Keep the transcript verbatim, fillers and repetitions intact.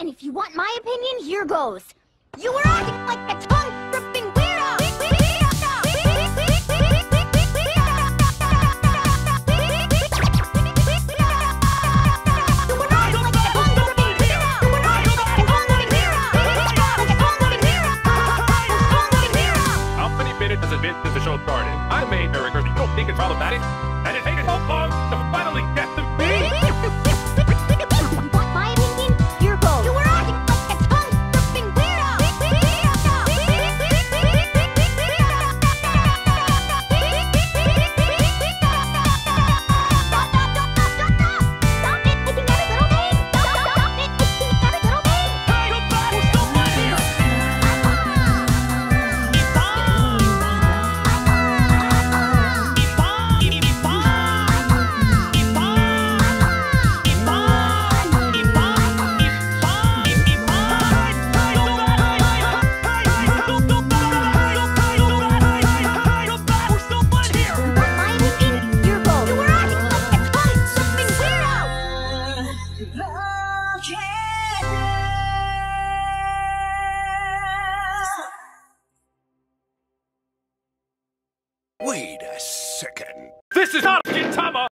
And if you want my opinion, here goes. You were acting like a tongue-gripping weirdo! How many minutes has it been since the show started? I made Eric, you don't think it's problematic? And it taken so long to finally get to me? Wait a second. This is not Gintama!